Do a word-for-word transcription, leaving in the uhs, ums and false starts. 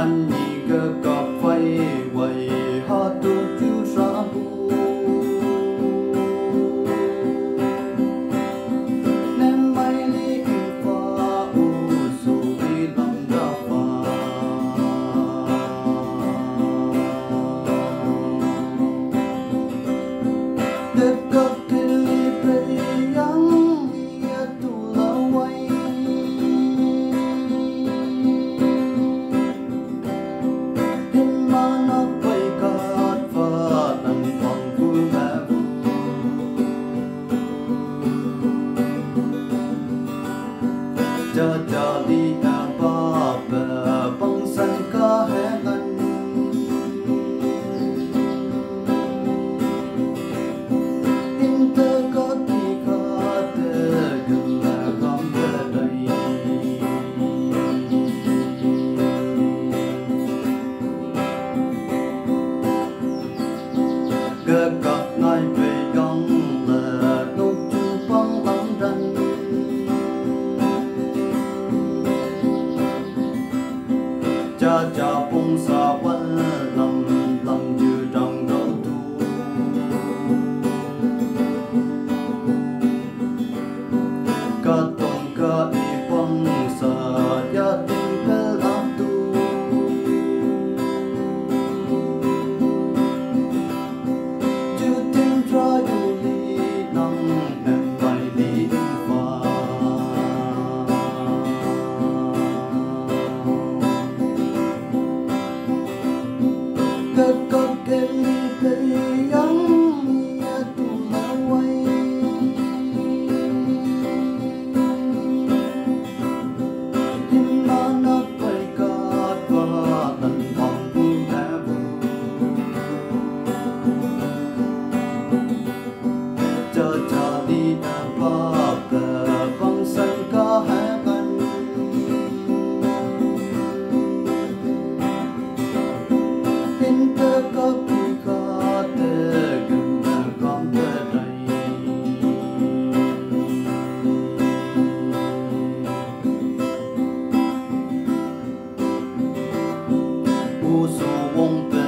anh nhị cơ cọp vây quầy hát tu chiếu xa bu nên mây lý pha u su đi lâm đa pha đất cấp thiên lý bê yang nghĩa tu la quay cha cha đi à ba bờ băng sân ca hé ngân in tơ có đi ca tơ gần là gom tơ đầy gơ cặp ngay về găng là nốt chu băng băng răng cha cha bông sa vẫn lầm lầm như trong đầu tu ca tông ca y bông sa ya tình bê làm tu chữ tình ra yu lý năng em bài lý pha cơ cơ kê ly bê yang nghĩa tu la quay hin ma na bay cát và tận phòng vu thẻ vu cha cha đi à ba bờ băng sân ca hé ngân in tơ có kỳ ca tơ gần là con tơ đầy u su vong tơ